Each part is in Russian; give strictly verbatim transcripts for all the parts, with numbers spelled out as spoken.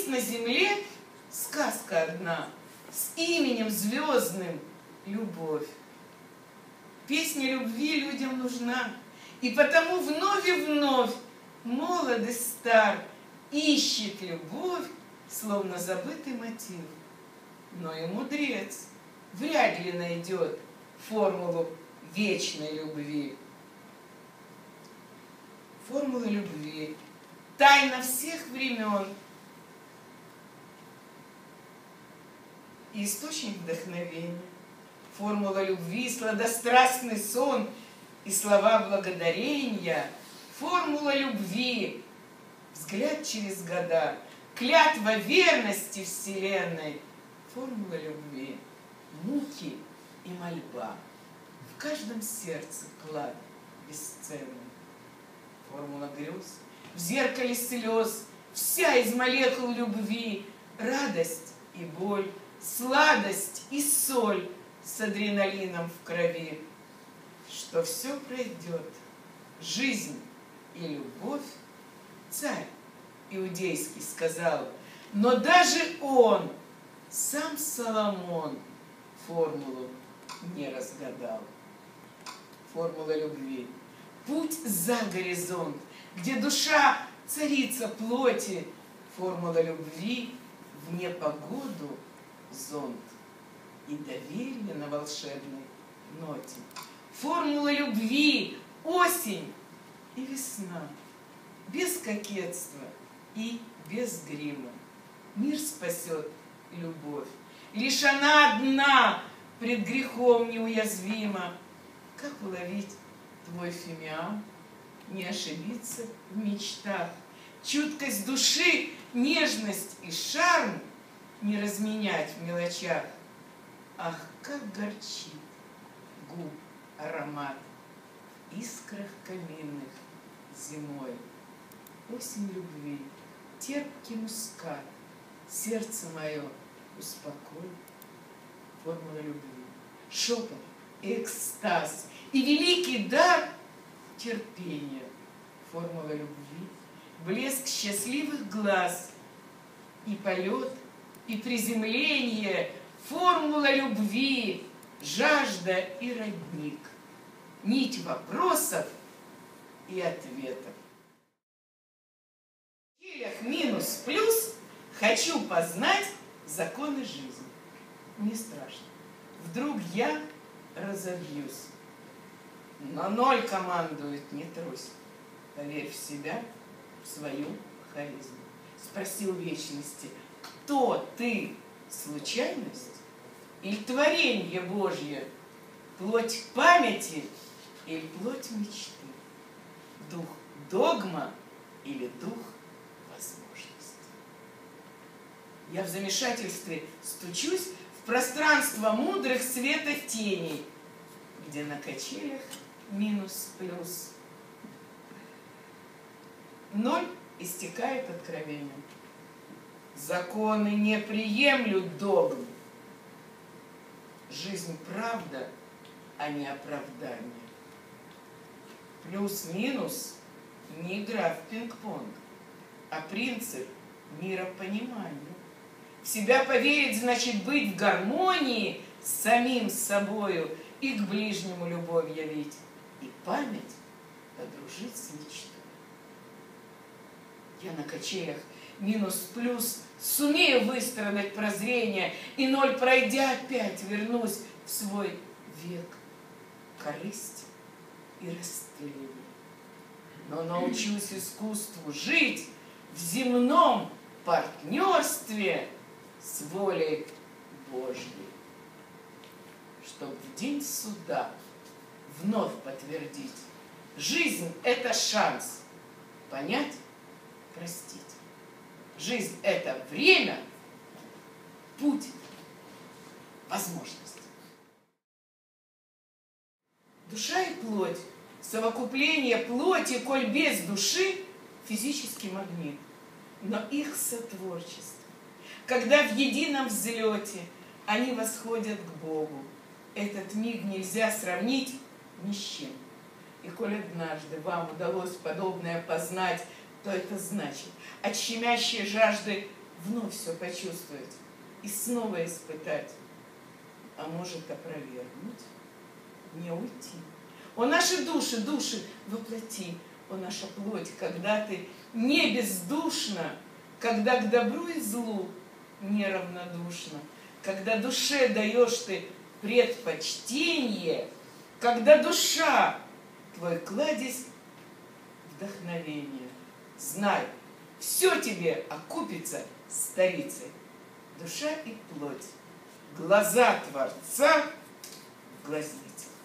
Есть на земле сказка одна с именем звездным — любовь. Песня любви людям нужна, и потому вновь и вновь молод и стар ищет любовь, словно забытый мотив. Но и мудрец вряд ли найдет формулу вечной любви. Формула любви — тайна всех времен и источник вдохновения. Формула любви — сладострастный сон и слова благодарения. Формула любви — взгляд через года, клятва верности вселенной. Формула любви — муки и мольба, в каждом сердце клад бесценный. Формула грез — в зеркале слез, вся из молекул любви, радость и боль, сладость и соль с адреналином в крови. Что все пройдет, жизнь и любовь, царь иудейский сказал, но даже он, сам Соломон, формулу не разгадал. Формула любви — путь за горизонт, где душа царица плоти. Формула любви — в непогоду зонт и доверие на волшебной ноте. Формула любви — осень и весна, без кокетства и без грима. Мир спасет любовь, лишь она одна пред грехом неуязвима. Как уловить твой фимиам, не ошибиться в мечтах, чуткость души, нежность и шарм не разменять в мелочах. Ах, как горчит губ аромат в искрах каминных зимой. Осень любви, терпкий мускат, сердце мое успокой. Формула любви — шепот и экстаз, и великий дар терпения. Формула любви — блеск счастливых глаз, и полет, и приземление. Формула любви — жажда и родник, нить вопросов и ответов. В келях минус-плюс хочу познать законы жизни. Не страшно, вдруг я разобьюсь. Но ноль командует, не трусь. Поверь в себя, в свою харизму. Спросил вечности, кто ты, случайность или творенье Божье, плоть памяти или плоть мечты, дух догма или дух возможности? Я в замешательстве стучусь в пространство мудрых света теней, где на качелях минус-плюс. Ноль истекает откровением. Законы не приемлют догм. Жизнь — правда, а не оправдание. Плюс-минус — не игра в пинг-понг, а принцип миропонимания. В себя поверить значит быть в гармонии с самим собою и к ближнему любовь явить, и память подружить с мечтой. Я на качелях минус-плюс сумею выстрадать прозрение, и ноль пройдя опять вернусь в свой век корысти и растления. Но научусь искусству жить в земном партнерстве с волей Божьей, чтоб в день суда вновь подтвердить: жизнь — это шанс понять, простить. Жизнь — это время, путь, возможность. Душа и плоть, совокупление плоти, коль без души — физический магнит, но их сотворчество, когда в едином взлете они восходят к Богу, этот миг нельзя сравнить ни с чем. И коль однажды вам удалось подобное познать, то это значит, от щемящей жажды вновь все почувствовать и снова испытать, а может опровергнуть, не уйти. О наши души, души воплоти, о наша плоть, когда ты не бездушна, когда к добру и злу неравнодушна, когда душе даешь ты предпочтение, когда душа твой кладезь вдохновение. Знай, все тебе окупится старицей. Душа и плоть, глаза Творца в глазницах.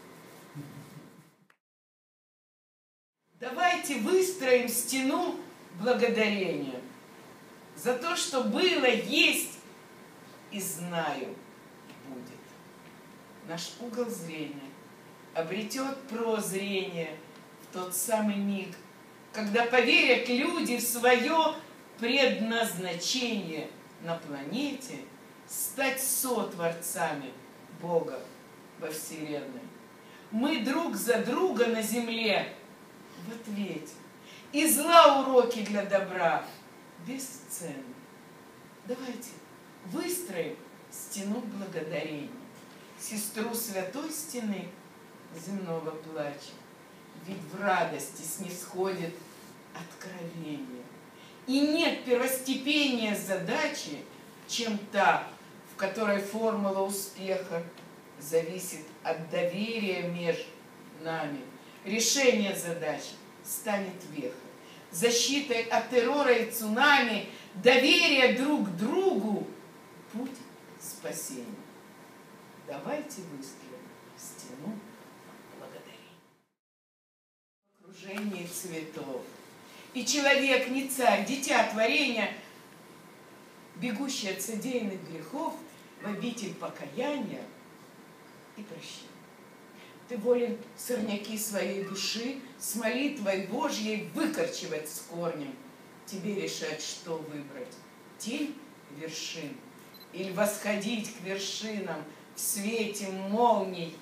Давайте выстроим стену благодарения за то, что было, есть и знаю будет. Наш угол зрения обретет прозрение в тот самый миг, когда поверят люди в свое предназначение на планете стать сотворцами Бога во Вселенной. Мы друг за друга на земле в ответе. И зла уроки для добра бесценны. Давайте выстроим стену благодарения, сестру святой стены земного плача. Ведь в радости снисходит откровение. И нет первостепеннее задачи, чем та, в которой формула успеха зависит от доверия между нами. Решение задачи станет вехой, защитой от террора и цунами, доверие друг к другу – путь спасения. Давайте выстроим стену благодарения. В окружении цветов. И человек не царь, дитя творения, бегущий от содеянных грехов в обитель покаяния и прощения. Ты волен сорняки своей души с молитвой Божьей выкорчевать с корнем. Тебе решать, что выбрать – тень вершин или восходить к вершинам в свете молний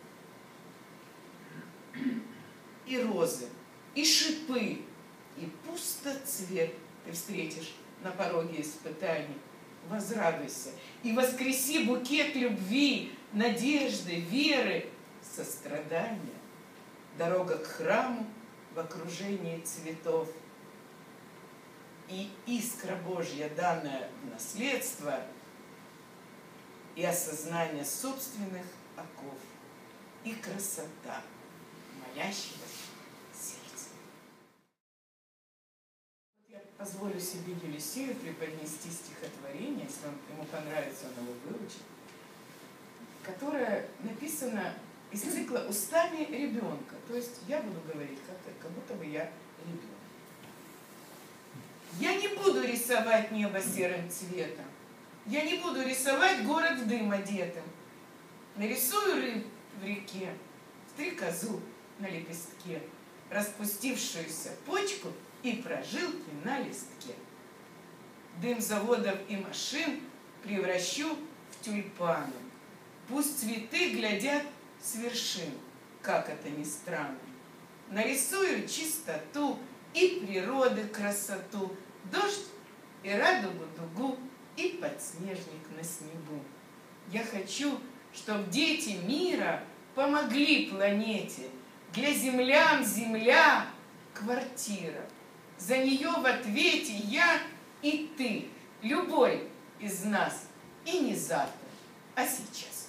и розы, и шипы, и пустоцвет ты встретишь на пороге испытаний. Возрадуйся и воскреси букет любви, надежды, веры, сострадания. Дорога к храму в окружении цветов. И искра Божья, данная в наследство, и осознание собственных оков, и красота молящего сердца. Я позволю себе Елисею преподнести стихотворение, если он, ему понравится, он его выучит, которое написано из цикла «Устами ребенка». То есть я буду говорить как-то, как будто бы я ребенок. Я не буду рисовать небо серым цветом. Я не буду рисовать город в дым одетым. Нарисую рыб в реке, стрекозу на лепестке, распустившуюся почку и прожилки на листке. Дым заводов и машин превращу в тюльпаны. Пусть цветы глядят с вершин, как это ни странно. Нарисую чистоту и природы красоту, дождь и радугу дугу, и подснежник на снегу. Я хочу, чтобы дети мира помогли планете. Для землян земля — квартира. За нее в ответе я и ты, любой из нас, и не завтра, а сейчас.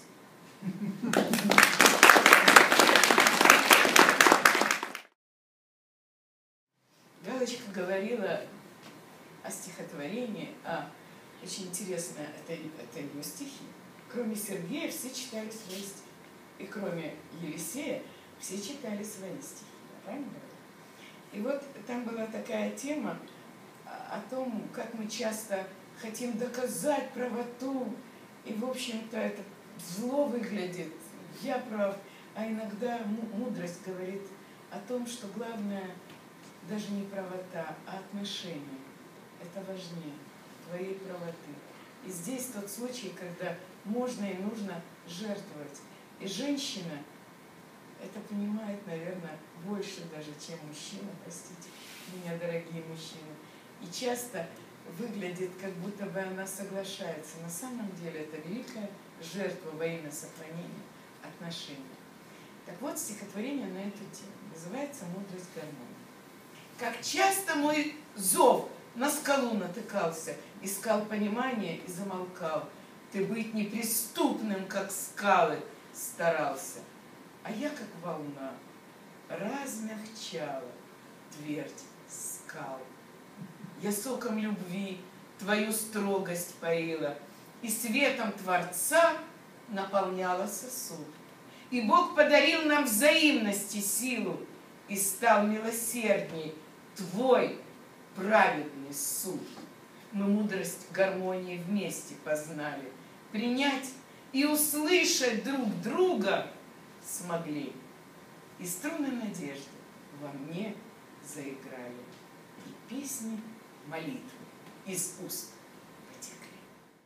Галочка говорила о стихотворении, а очень интересно, это, это его стихи. Кроме Сергея все читали свои стихи. И кроме Елисея все читали свои стихи. Правильно? И вот там была такая тема о том, как мы часто хотим доказать правоту. И, в общем-то, это зло выглядит. Я прав. А иногда мудрость говорит о том, что главное даже не правота, а отношения. Это важнее твоей правоты. И здесь тот случай, когда можно и нужно жертвовать. И женщина это понимает, наверное, больше даже, чем мужчина, простите меня, дорогие мужчины. И часто выглядит, как будто бы она соглашается. На самом деле это великая жертва во имя сохранения отношений. Так вот, стихотворение на эту тему. Называется «Мудрость гармонии». Как часто мой зов на скалу натыкался, искал понимания и замолкал. Ты быть неприступным, как скалы, старался. А я, как волна, размягчала твердь скал. Я соком любви твою строгость поила, и светом Творца наполняла сосуд. И Бог подарил нам взаимности силу, и стал милосердней твой праведный суд. Мы мудрость гармонии вместе познали, принять и услышать друг друга смогли. И струны надежды во мне заиграли, и песни молитвы из уст потекли.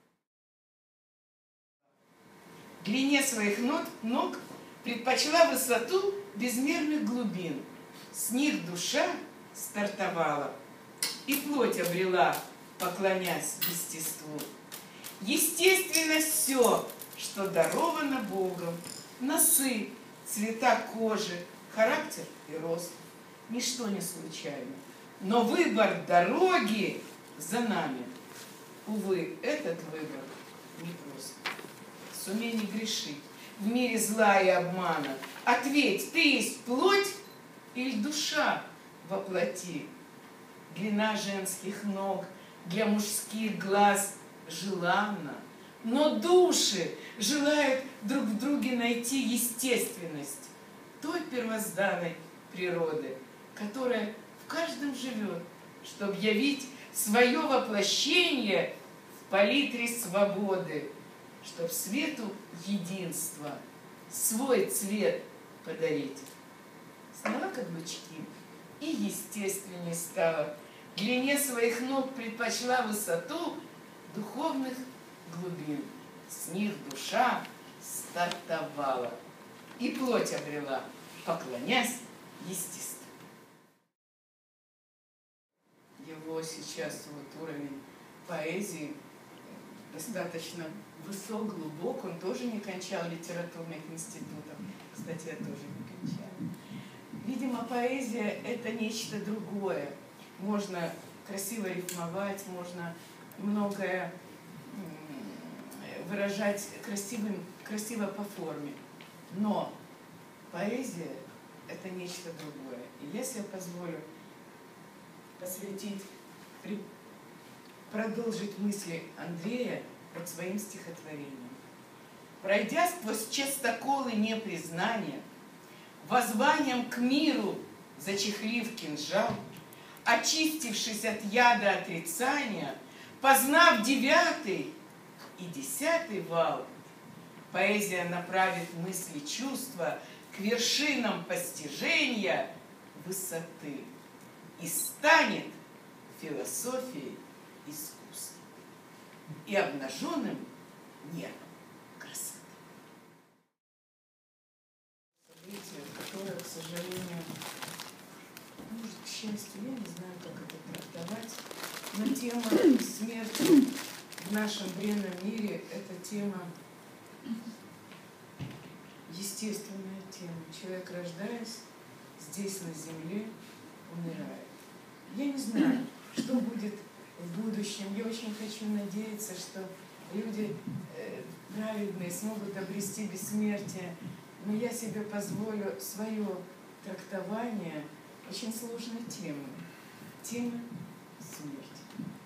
Длине своих ног, ног предпочла высоту безмерных глубин. С них душа стартовала и плоть обрела, поклонясь естеству. Естественно все, что даровано Богом: носы, цвета кожи, характер и рост. Ничто не случайно. Но выбор дороги за нами. Увы, этот выбор непрост. Сумей не грешить в мире зла и обмана. Ответь, ты есть плоть или душа воплоти? Длина женских ног для мужских глаз желанна, но души желают друг в друге найти естественность той первозданной природы, которая в каждом живет, чтобы явить свое воплощение в палитре свободы, чтоб свету единства свой цвет подарить. Сняла каблучки и естественней стала. Длине своих ног предпочла высоту духовных глубин. С них душа стартовала и плоть обрела, поклонясь естеству. Его сейчас вот уровень поэзии достаточно высок, глубок. Он тоже не кончал литературных институтов. Кстати, я тоже не кончала. Видимо, поэзия – это нечто другое. Можно красиво рифмовать, можно многое выражать красивым, красиво по форме. Но поэзия – это нечто другое. И если я позволю посвятить, продолжить мысли Андрея под своим стихотворением. Пройдя сквозь частоколы непризнания, воззванием к миру зачехлив кинжал, очистившись от яда отрицания, познав девятый и десятый вал, поэзия направит мысли чувства к вершинам постижения высоты и станет философией искусства и обнаженным небом красоты. Событие, которое, к сожалению, может, к счастью, я не знаю, как это трактовать, но тема смерти в нашем бренном мире – это тема, естественная тема. Человек, рождаясь здесь, на земле, умирает. Я не знаю, что будет в будущем. Я очень хочу надеяться, что люди э, праведные смогут обрести бессмертие. Но я себе позволю свое трактование очень сложной темы. Темы смерти.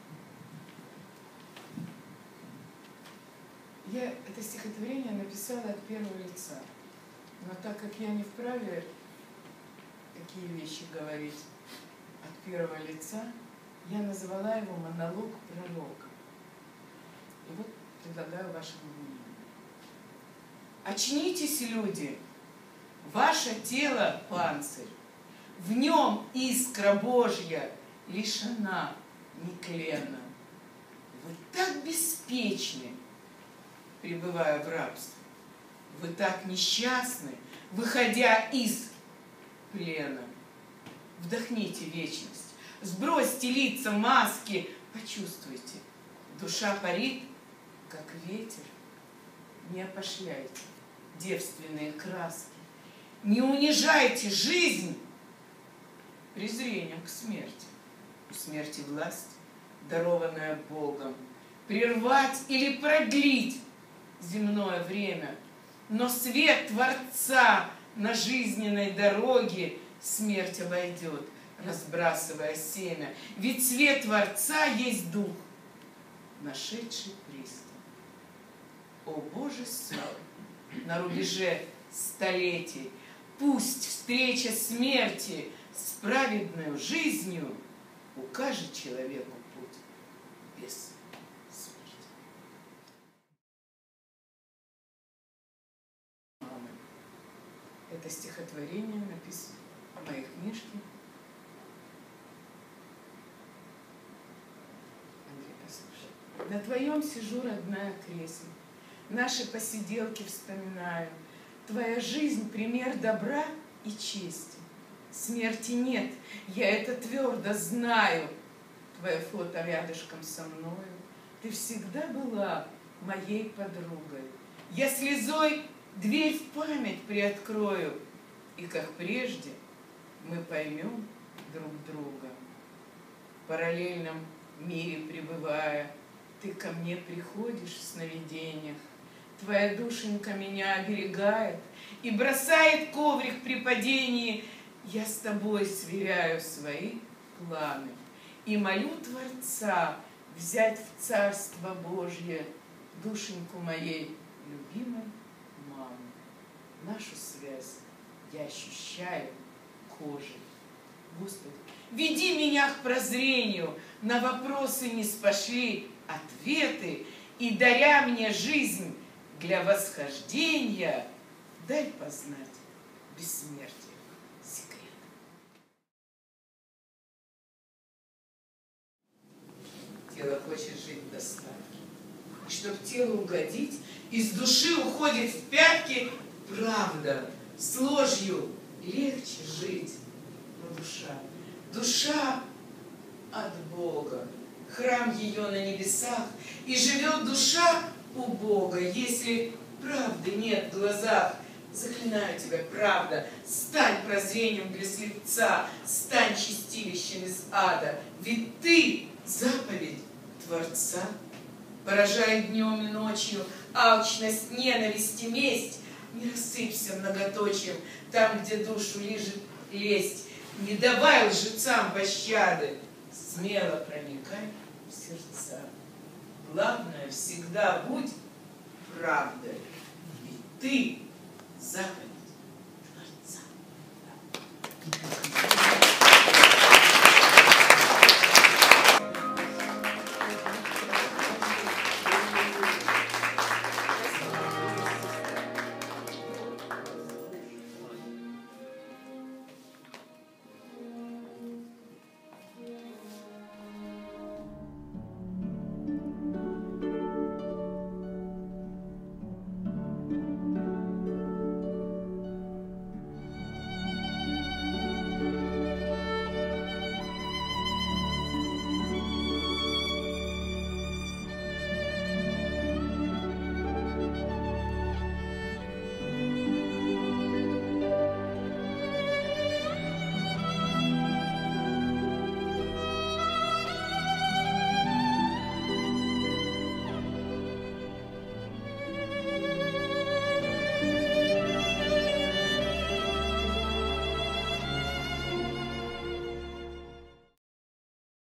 Я это стихотворение написала от первого лица. Но так как я не вправе такие вещи говорить от первого лица, я назвала его монолог пророка. И вот предлагаю вашему вниманию. Очнитесь, люди, ваше тело панцирь, в нем искра Божья лишена нетлена. Вы так беспечны, пребывая в рабстве. Вы так несчастны, выходя из плена. Вдохните вечность, Сбросьте лица, маски, почувствуйте. Душа парит, как ветер. Не опошляйте девственные краски. Не унижайте жизнь презрением к смерти. У смерти власть, дарованная Богом, прервать или продлить земное время. Но свет Творца на жизненной дороге смерть обойдет, разбрасывая семя. Ведь свет Творца есть дух, нашедший приступ. О Боже Сын, на рубеже столетий, пусть встреча смерти с праведной жизнью укажет человеку путь без смерти. Мамы. Это стихотворение написано в моей книжке. Андрей, послушай. На твоем сижу, родная, кресле. Наши посиделки вспоминаю. Твоя жизнь — пример добра и чести. Смерти нет, я это твердо знаю. Твое фото рядышком со мною. Ты всегда была моей подругой. Я слезой дверь в память приоткрою, и, как прежде, мы поймем друг друга. В параллельном мире пребывая, ты ко мне приходишь в сновидениях. Твоя душенька меня оберегает и бросает коврик при падении. Я с тобой сверяю свои планы и молю Творца взять в Царство Божье душеньку моей любимой мамы. Нашу связь я ощущаю кожей. Господи, веди меня к прозрению, на вопросы не спошли ответы, и, даря мне жизнь для восхождения, дай познать бессмертие секрет. Тело хочет жить в достатке, и чтоб телу угодить, из души уходит в пятки правда. С ложью легче жить, но душа, душа от Бога, храм ее на небесах, и живет душа у Бога. Если правды нет в глазах, заклинаю тебя, правда, стань прозрением для слепца, стань чистилищем из ада, ведь ты заповедь Творца. Поражает днем и ночью алчность, ненависть и месть. Не рассыпься многоточием там, где душу лежит лесть. Не давай лжецам пощады, смело проникай в сердца. Главное, всегда будь правдой, ведь ты заповедь Творца.